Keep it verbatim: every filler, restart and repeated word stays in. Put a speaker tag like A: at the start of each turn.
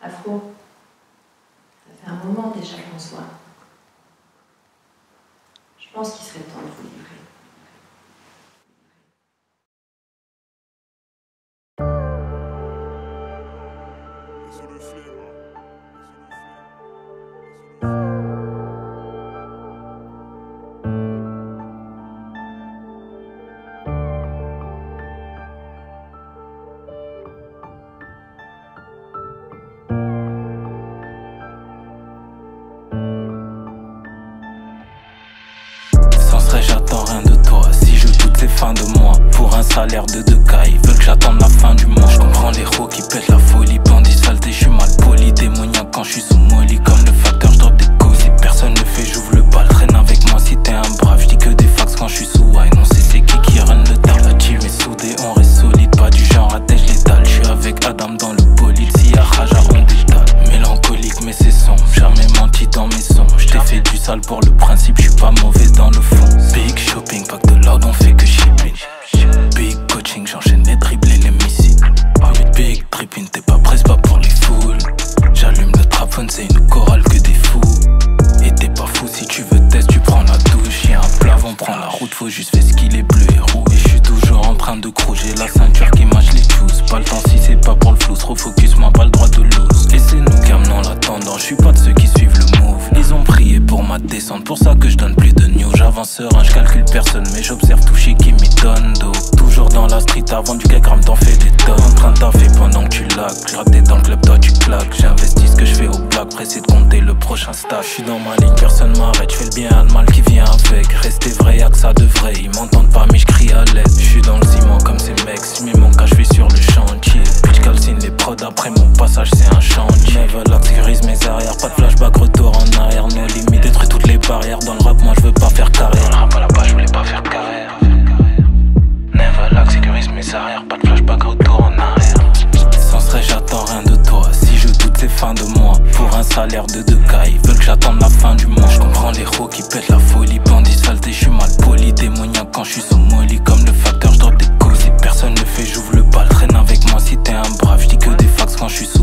A: Afro, ça fait un moment déjà qu'on se voit. Je pense qu'il serait temps de vous livrer.
B: J'attends rien de toi, si je doute c'est fin de mois. Pour un salaire de deux cas, ils veulent que j'attende la fin du mois. Je comprends les roues qui pètent la folie, bandit saleté, je suis mal poli. Démoniaque quand je suis sous molly, comme le facteur je drop des causes. Si personne ne fait, j'ouvre le bal, traîne avec moi si t'es un brave. Je dis que des fax quand je suis sous wine, on sait c'est qui qui run le tard. La team est soudée, on reste solide, pas du genre à tèche létale. Je suis avec Adam dans le bolide, si y'a Raja on détale. Mélancolique mais c'est sombre, jamais menti dans mes sons. J't'ai fait du sale pour le principe, je suis pas mauvais dans le fond. Big shopping, pas que de l'ordre, on fait que shipping. Big coaching, j'enchaîne les dribbles et les missiles. Big tripping, t'es pas presse, pas pour les foules. J'allume le traphone, c'est une chorale que des fous. Et t'es pas fou, si tu veux test, tu prends la douche. Y'a un plafond, prend la route, faut juste faire ce qu'il est bleu et rouge. Et je suis toujours en train de croger la ceinture qui mâche les juices. Pas le temps si c'est pas pour le flou, refocus, moi pas le droit de lose. Et c'est nous qui amenons la tendance, je suis pas de ceux qui suivent le move. Ils ont prié pour ma descente, pour ça que je donne plus de news. J'avance serein, je calcule personne, mais j'observe tout chez qui m'y donne d'eau. Toujours dans la street, avant du gramme, t'en fais des tonnes. En train de taffer pendant que tu lags, j'ratais dans le club, toi tu claques. J'investis ce que je fais au black, pressé de compter le prochain stage. Je suis dans ma ligne, personne m'arrête, je fais le bien et le mal qui vient avec. Rester vrai, y'a que ça de vrai, ils m'entendent pas mais je crie à l'aide. Je suis dans le ciment comme ces mecs, si mes mon cas je vais sur le chantier. Puis je calcine les prods, après mon passage c'est un chantier. Never lock, sécurise mes arrières, pas de flashback, retour en arrière. Nos limites, détruit toutes les barrières. Dans le rap, moi je veux pas faire carrière. Dans le rap à la base, je voulais pas faire carrière. Never lock, sécurise mes arrières, pas de flashback, retour en arrière. Sans stress, j'attends rien de toi, si je doute c'est fin de mois. Pour un salaire de deux cas, ils veulent que j'attende la fin du mois. Je comprends les roues qui pètent la folie, bandit saleté, je suis mal poli. Démoniaque quand je suis sous molly, comme le facteur je drop des causes. Si personne ne fait, j'ouvre le bal, traîne avec moi si t'es un brave. Je dis que des fax quand je suis